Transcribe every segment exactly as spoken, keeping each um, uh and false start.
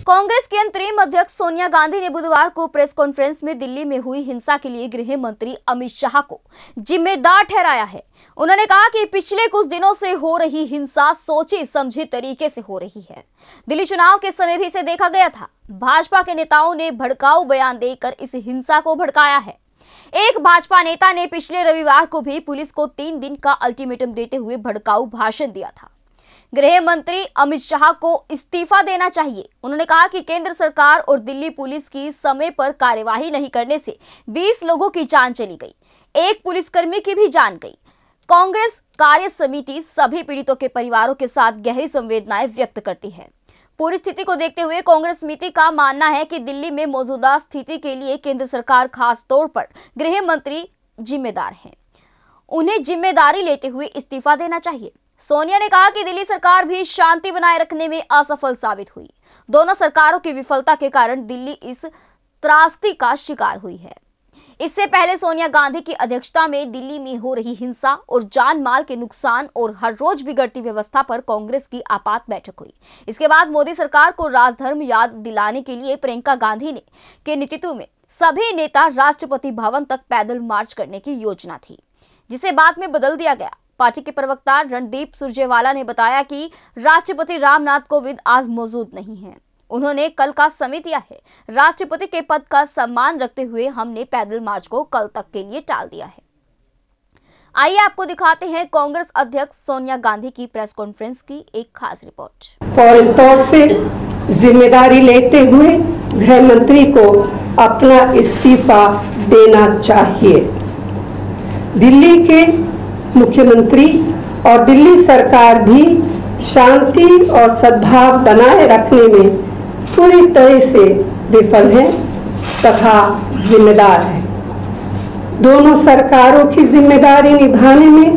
कांग्रेस की अंतरिम अध्यक्ष सोनिया गांधी ने बुधवार को प्रेस कॉन्फ्रेंस में दिल्ली में हुई हिंसा के लिए गृह मंत्री अमित शाह को जिम्मेदार ठहराया है। उन्होंने कहा कि पिछले कुछ दिनों से हो रही हिंसा सोची समझी तरीके से हो रही है। दिल्ली चुनाव के समय भी इसे देखा गया था। भाजपा के नेताओं ने भड़काऊ बयान देकर इस हिंसा को भड़काया है। एक भाजपा नेता ने पिछले रविवार को भी पुलिस को तीन दिन का अल्टीमेटम देते हुए भड़काऊ भाषण दिया था। गृह मंत्री अमित शाह को इस्तीफा देना चाहिए। उन्होंने कहा कि केंद्र सरकार और दिल्ली पुलिस की समय पर कार्यवाही नहीं करने से बीस लोगों की जान चली गई, एक पुलिसकर्मी की भी जान गई। कांग्रेस कार्य समिति सभी पीड़ितों के परिवारों के साथ गहरी संवेदनाएं व्यक्त करती है। पूरी स्थिति को देखते हुए कांग्रेस समिति का मानना है कि दिल्ली में मौजूदा स्थिति के लिए केंद्र सरकार खास तौर पर गृह मंत्री जिम्मेदार है। उन्हें जिम्मेदारी लेते हुए इस्तीफा देना चाहिए। सोनिया ने कहा कि दिल्ली सरकार भी शांति बनाए रखने में असफल साबित हुई। दोनों सरकारों की विफलता के कारण दिल्ली इस त्रासदी का शिकार हुई है। इससे पहले सोनिया गांधी की अध्यक्षता में दिल्ली में हो रही हिंसा और जान माल के नुकसान और हर रोज बिगड़ती व्यवस्था पर कांग्रेस की आपात बैठक हुई। इसके बाद मोदी सरकार को राजधर्म याद दिलाने के लिए प्रियंका गांधी ने के नेतृत्व में सभी नेता राष्ट्रपति भवन तक पैदल मार्च करने की योजना थी, जिसे बाद में बदल दिया गया। पार्टी के प्रवक्ता रणदीप सुरजेवाला ने बताया कि राष्ट्रपति रामनाथ कोविंद आज मौजूद नहीं हैं। उन्होंने कल का समय दिया है। राष्ट्रपति के पद का सम्मान रखते हुए हमने पैदल मार्च को कल तक के लिए टाल दिया है। आइए आपको दिखाते हैं कांग्रेस अध्यक्ष सोनिया गांधी की प्रेस कॉन्फ्रेंस की एक खास रिपोर्ट। फौरन तौर से जिम्मेदारी लेते हुए गृह मंत्री को अपना इस्तीफा देना चाहिए। दिल्ली के मुख्यमंत्री और दिल्ली सरकार भी शांति और सद्भाव बनाए रखने में पूरी तरह से विफल है तथा जिम्मेदार है। दोनों सरकारों की जिम्मेदारी निभाने में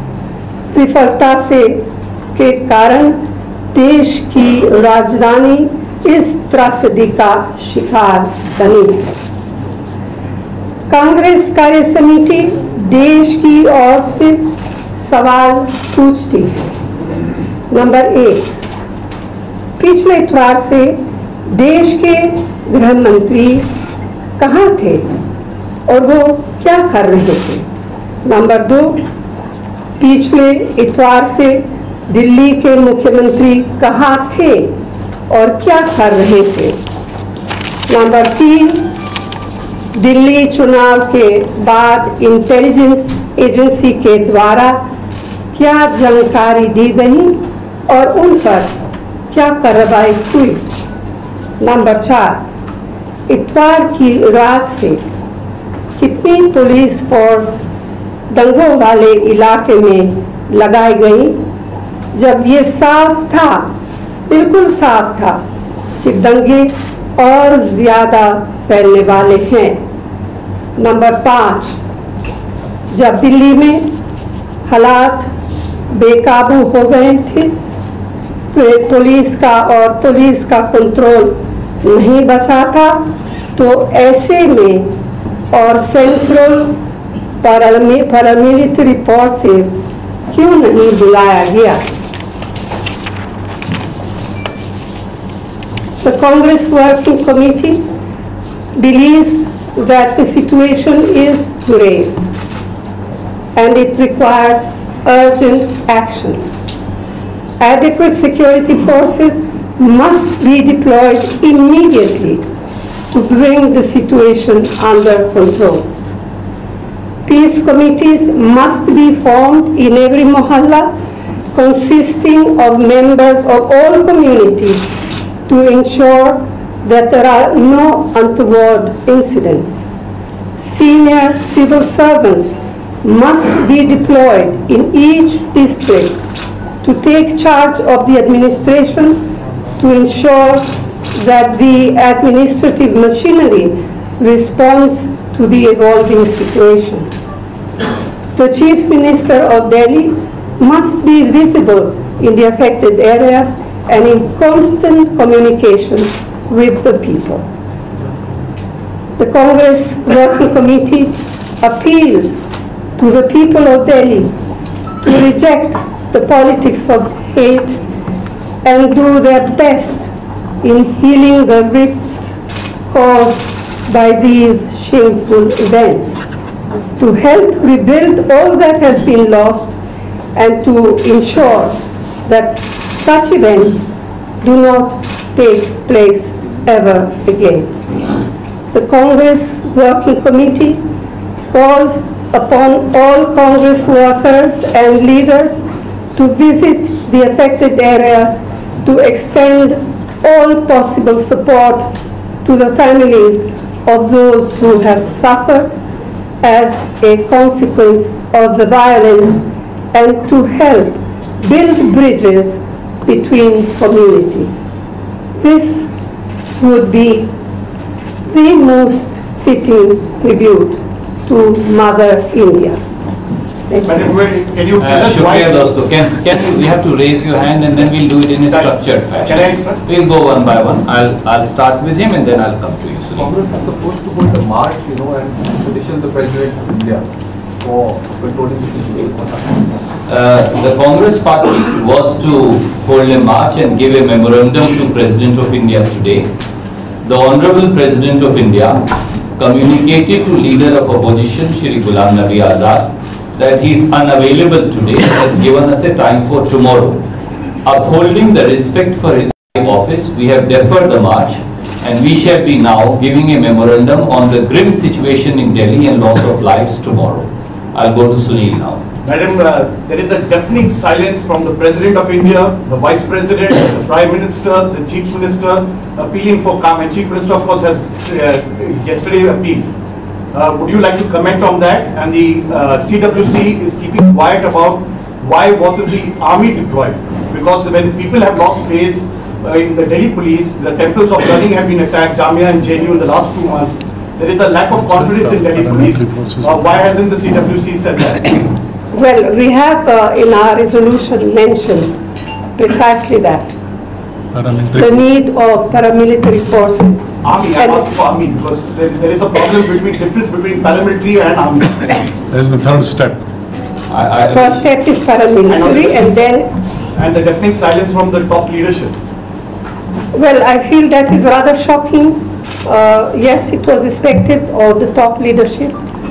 विफलता से के कारण देश की राजधानी इस त्रासदी का शिकार बनी है। कांग्रेस कार्य समिति देश की ओर से सवाल पूछती है। नंबर एक, पिछले इतवार से देश के गृह मंत्री कहाँ थे और वो क्या कर रहे थे? नंबर दो, पिछले इतवार से दिल्ली के मुख्यमंत्री कहाँ थे और क्या कर रहे थे? नंबर तीन, दिल्ली चुनाव के बाद इंटेलिजेंस एजेंसी के द्वारा क्या जानकारी दी गई और उन पर क्या कार्रवाई हुई? नंबर चार, इतवार की रात से कितनी पुलिस फोर्स दंगों वाले इलाके में लगाई गई, जब ये साफ था, बिल्कुल साफ था कि दंगे और ज्यादा फैलने वाले हैं। नंबर पाँच, जब दिल्ली में हालात बेकाबू हो गए थे तो पुलिस का और पुलिस का कंट्रोल नहीं बचा था, तो ऐसे में और सेंट्रल पैरामिलिट्री फोर्सेस क्यों नहीं बुलाया गया? The Congress Working Committee believes that the situation is grave and it requires urgent action. Adequate security forces must be deployed immediately to bring the situation under control. Peace committees must be formed in every mohalla, consisting of members of all communities, to ensure that there are no untoward incidents. Senior civil servants must be deployed in each district to take charge of the administration, to ensure that the administrative machinery responds to the evolving situation. The Chief Minister of Delhi must be visible in the affected areas and in constant communication with the people. The Congress Working Committee appeals to the people of Delhi to reject the politics of hate and do their best in healing the rifts caused by these shameful events, to help rebuild all that has been lost, and to ensure that such events do not take place ever again. The Congress Working Committee calls upon all Congress workers and leaders to visit the affected areas to extend all possible support to the families of those who have suffered as a consequence of the violence, and to help build bridges between communities. This would be the most fitting tribute to Mother India. Madam, can you tell Uh, us why? Shukriya dosto. Can, can you, you have to raise your hand and then we'll do it in a structured fashion. Can I start? We'll go one by one. I'll, I'll start with him and then I'll come to you. Sunil. Congress is supposed to hold a march, you know, and petition the President of India for controlling the situation. Uh, the Congress party was to hold a march and give a memorandum to President of India today. The Honorable President of India communicated to Leader of Opposition, Shri Ghulam Nabi Azad, that he is unavailable today and has given us a time for tomorrow. Upholding the respect for his office, we have deferred the march and we shall be now giving a memorandum on the grim situation in Delhi and loss of lives tomorrow. I'll go to Sunil now. Madam, uh, there is a deafening silence from the President of India, the Vice President, the Prime Minister, the Chief Minister, appealing for calm. And Chief Minister, of course, has uh, yesterday appealed. Uh, would you like to comment on that? And the uh, C W C is keeping quiet about why wasn't the army deployed? Because when people have lost faith uh, in the Delhi police, the temples of learning have been attacked, Jamia and J N U in the last two months. There is a lack of confidence in Delhi police. Uh, why hasn't the C W C said that? Well, we have uh, in our resolution mentioned precisely that. The need of paramilitary forces. Army, I And- asked for army because there, there is a problem between difference between paramilitary and army. There's the third step. I, I, First step is paramilitary, and then, And the deafening silence from the top leadership. well, I feel that is rather shocking. Uh, yes, it was expected of the top leadership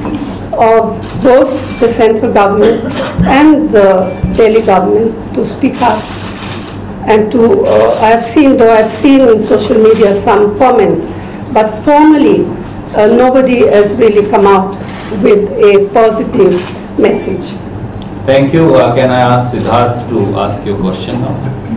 of both the central government and the Delhi government to speak up and to, uh, I have seen, though I've seen in social media some comments, but formally uh, nobody has really come out with a positive message. Thank you. Uh, can I ask Siddharth to ask you a question now?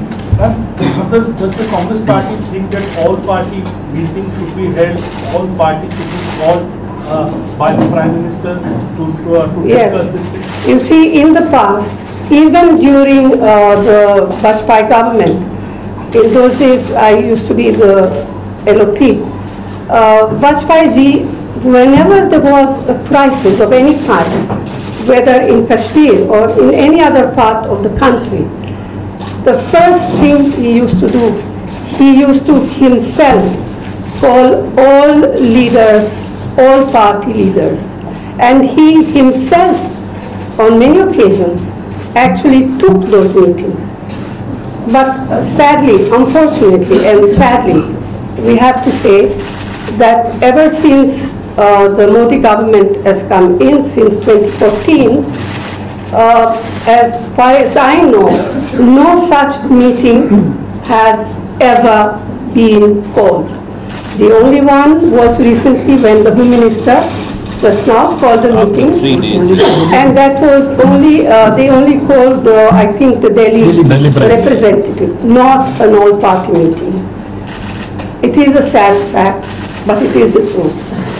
Does, does the Congress party think that all party meetings should be held, all party should be called uh, by the Prime Minister to, to, uh, to Yes. discuss this thing? You see, in the past, even during uh, the Vajpayee government, in those days I used to be the L O P, uh, Vajpayee ji, whenever there was a crisis of any kind, whether in Kashmir or in any other part of the country, the first thing he used to do, he used to himself call all leaders, all party leaders, and he himself on many occasions actually took those meetings. But uh, sadly, unfortunately and sadly, we have to say that ever since uh, the Modi government has come in, since twenty fourteen, uh, as far as I know, no such meeting has ever been called. The only one was recently when the Home Minister just now called the After meeting. three days. And that was only, uh, they only called the, I think, the Delhi Delhi branch. representative, not an all-party meeting. It is a sad fact, but it is the truth.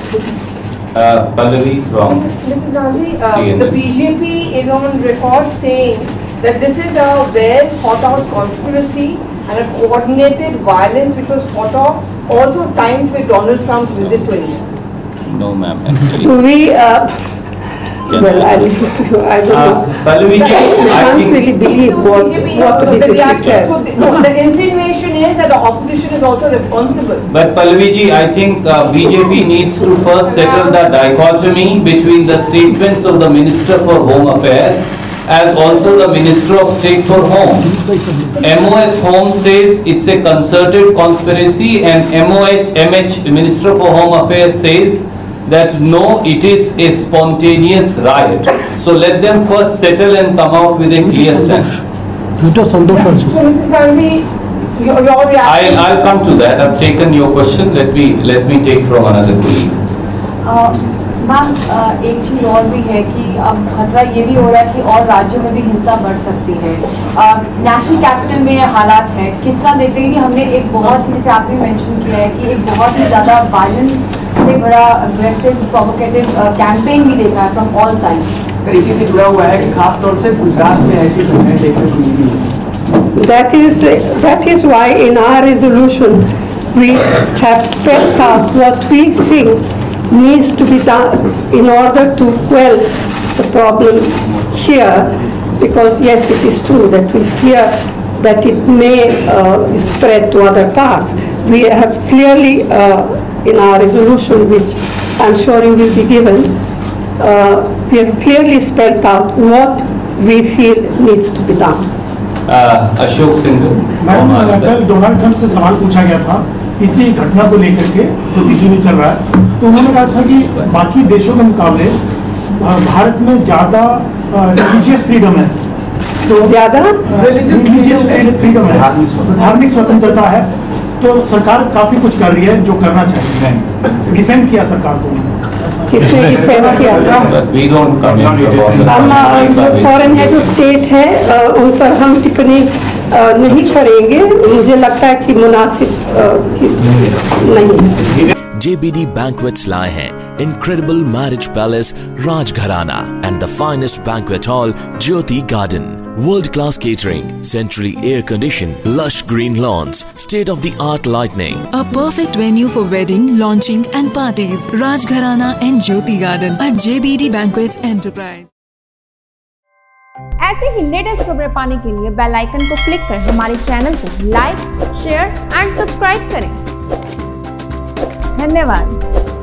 Uh, Pallavi from Missus Gandhi, uh, C N N. the B J P is on record saying that this is a well thought out conspiracy and a coordinated violence which was thought of, also timed with Donald Trump's visit to India. no ma'am actually. Do we, uh, Can well, I- I leave it to you, I don't Uh, know. Pallavi ji, I I can't think really believe So what, B J P, what the uh, B J P reaction- says. so the- no, the insinuation is that the opposition is also responsible. But Pallavi ji, I think uh, B J P needs to first settle the dichotomy between the statements of the Minister for Home Affairs as also the Minister of State for Home. M O S Home says it's a concerted conspiracy, and M O H, M H, Minister for Home Affairs says that no, it is a spontaneous riot. So let them first settle and come out with a clear stance. So Missus Gandhi, your, your reaction? I'll, I'll come to that. I've taken your question. Let me let me take from another colleague. Ma'am एक चीज़ और भी है कि अब खतरा ये भी हो रहा है कि और राज्यों में भी हिंसा बढ़ सकती है। नेशनल कैपिटल में हालात है, किस तरह देखते हैं कि हमने एक बहुत, जैसे आपने मेंशन किया है कि एक बहुत ही ज़्यादा वायलेंस से बड़ा अग्रेसिव प्रोवोकेटिव कैंपेन भी देखा है फ्रॉम ऑल साइड्स। सर इसी से जुड़ा हुआ है कि खासतौर से गुजरात में ऐसी घटनाएं देखने को मिली है। That is that is why in our resolution we have spelled out what we think needs to be done in order to quell the problem here, because yes, it is true that we fear that it may uh, spread to other parts. We have clearly uh, in our resolution, which I'm sure you will be given, uh, we have clearly spelled out what we feel needs to be done. uh, Ashok Singh. Madam कल Donald Trump से सवाल पूछा गया था इसी घटना को लेकर के जो दिल्ली में चल रहा है, तो उन्होंने कहा था कि बाकी देशों के मुकाबले भारत में ज्यादा रिलीजियस फ्रीडम है, तो ज्यादा रिलीजियस फ्रीडम है, धार्मिक स्वतंत्रता है, तो सरकार काफी कुछ कर रही है जो करना चाहिए। डिफेंड किया सरकार को, किसने डिफेंड किया था? We don't comment about हम जो फॉरेन हेड ऑफ स्टेट है उन पर हम टिप्पणी नहीं करेंगे, मुझे लगता है कि मुनासिब नहीं। J B D Banquets लाए हैं incredible marriage palace Rajgharana and the finest banquet hall Jyoti Garden. World-class catering, centrally air-conditioned, lush green lawns, state-of-the-art lighting. A perfect venue for wedding, launching and parties. Rajgharana and Jyoti Garden at J B D Banquets Enterprise. ऐसे ही latest खबरें पाने के लिए bell icon को click कर हमारे channel को like, share and subscribe करें। धन्यवाद।